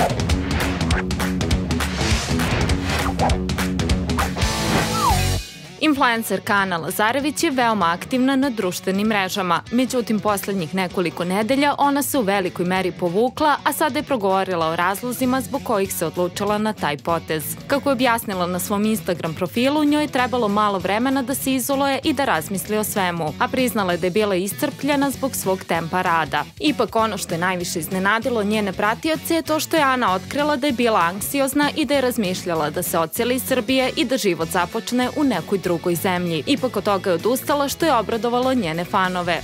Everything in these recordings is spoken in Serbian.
Influencerka Ana Lazarević je veoma aktivna na društvenim mrežama. Međutim, poslednjih nekoliko nedelja ona se u velikoj meri povukla, a sada je progovorila o razlozima zbog kojih se odlučila na taj potez. Kako je objasnila na svom Instagram profilu, njoj je trebalo malo vremena da se izoluje i da razmisli o svemu, a priznala je da je bila iscrpljena zbog svog tempa rada. Ipak ono što je najviše iznenadilo njene pratioce je to što je Ana otkrila da je bila anksiozna i da je razmišljala da se odseli iz Srbije i da život započne u nekoj drugoj zemlji. Ipak od toga je odustala, što je obradovalo njene fanove.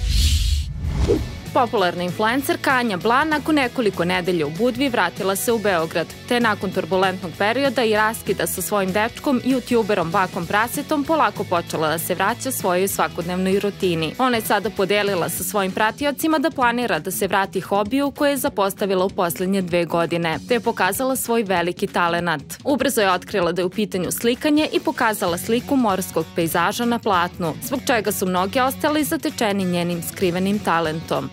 Popularna influencerka Anja Bla nakon nekoliko nedelja u Budvi vratila se u Beograd, te nakon turbulentnog perioda i raskida sa svojim dečkom i youtuberom Bakom Prasetom polako počela da se vraća svojoj svakodnevnoj rutini. Ona je sada podelila sa svojim pratiocima da planira da se vrati hobiju koje je zapostavila u poslednje 2 godine, te je pokazala svoj veliki talenat. Ubrzo je otkrila da je u pitanju slikanje i pokazala sliku morskog pejzaža na platnu, zbog čega su mnogi ostali zatečeni njenim skrivenim talentom.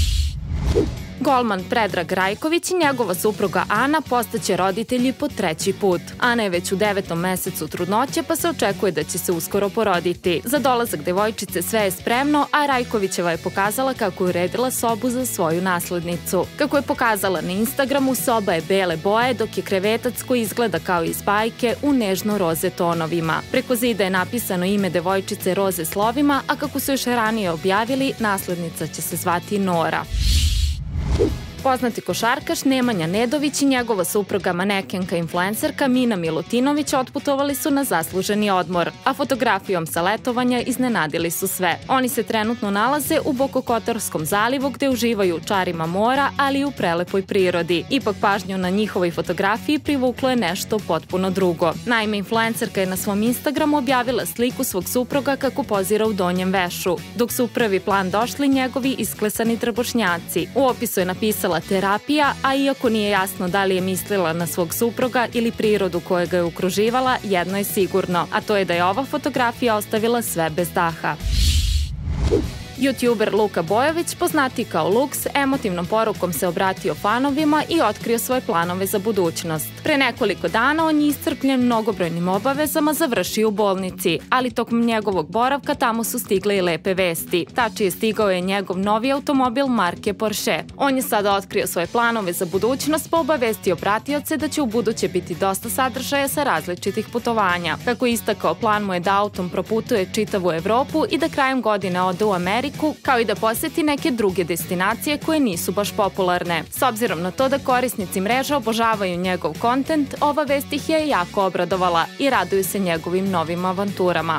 Golman Predrag Rajković i njegova supruga Ana postaće roditelji po 3. put. Ana je već u 9. mesecu trudnoće, pa se očekuje da će se uskoro poroditi. Za dolazak devojčice sve je spremno, a Rajkovićeva je pokazala kako je uredila sobu za svoju naslednicu. Kako je pokazala na Instagramu, soba je bele boje, dok je krevetac koji izgleda kao iz bajke u nežno-roze tonovima. Preko zida je napisano ime devojčice roze slovima, a kako su još ranije objavili, naslednica će se zvati Nora. Poznati košarkaš Nemanja Nedović i njegova supruga manekenka influencerka Mina Milutinović otputovali su na zasluženi odmor, a fotografijom sa letovanja iznenadili su sve. Oni se trenutno nalaze u Bokokotorskom zalivu gde uživaju u čarima mora, ali i u prelepoj prirodi. Ipak pažnju na njihovoj fotografiji privuklo je nešto potpuno drugo. Naime, influencerka je na svom Instagramu objavila sliku svog supruga kako pozira u donjem vešu, dok su u prvi plan došli njegovi isklesani trbušnjaci. U opisu je napisala terapija, a iako nije jasno da li je mislila na svog supruga ili prirodu koja ga je okruživala, jedno je sigurno, a to je da je ova fotografija ostavila sve bez daha. Youtuber Luka Bojović, poznati kao Lux, emotivnom porukom se obratio fanovima i otkrio svoje planove za budućnost. Pre nekoliko dana on je iscrpljen mnogobrojnim obavezama završio u bolnici, ali tokom njegovog boravka tamo su stigle i lepe vesti. Tačnije stigao je njegov novi automobil marke Porsche. On je sada otkrio svoje planove za budućnost pa obavestio pratioce da će u buduće biti dosta sadržaja sa različitih putovanja. Kako je istakao, plan mu je da autom proputuje čitavu Evropu i da krajem godine ode u Ameriku, kao i da poseti neke druge destinacije koje nisu baš popularne. S obzirom na to da korisnici mreža obožavaju njegov kontent, ova vest ih je jako obradovala i raduju se njegovim novim avanturama.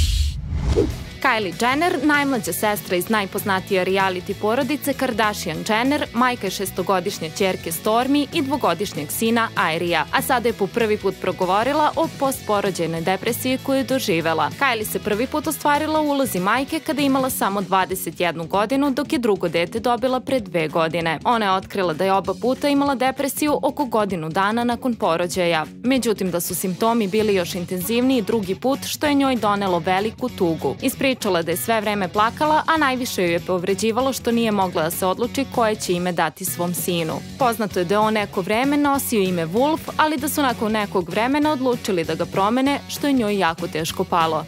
Kylie Jenner, najmlađa sestra iz najpoznatije reality porodice Kardashian Jenner, majka je 6-godišnje ćerke Stormi i 2-godišnjeg sina Airija, a sada je po prvi put progovorila o postporođajnoj depresiji koju je doživela. Kylie se prvi put ostvarila u ulozi majke kada je imala samo 21 godinu, dok je drugo dete dobila pre 2 godine. Ona je otkrila da je oba puta imala depresiju oko godinu dana nakon porođaja. Međutim, da su simptomi bili još intenzivniji drugi put, što je njoj donelo veliku tugu. Ispričala da je sve vreme plakala, a najviše joj je povređivalo što nije mogla da se odluči koje će ime dati svom sinu. Poznato je da je on neko vreme nosio ime Wolf, ali da su nakon nekog vremena odlučili da ga promene, što je njoj jako teško palo.